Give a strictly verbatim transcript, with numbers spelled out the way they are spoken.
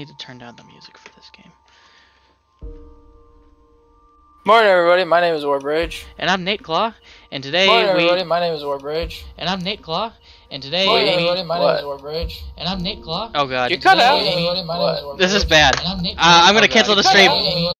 need to turn down the music for this game. Morning, everybody. My name is Warbridge. And I'm Nate Claw. And today Morning, we. everybody. My name is Warbridge. And I'm Nate Claw. And today Morning, we. everybody. My What? name is Warbridge. And I'm Nate Claw. Oh god. You cut out. Morning, everybody. My name is Warbridge. This is bad. And I'm Uh, Nate I'm gonna Claw. cancel the You cut stream. out.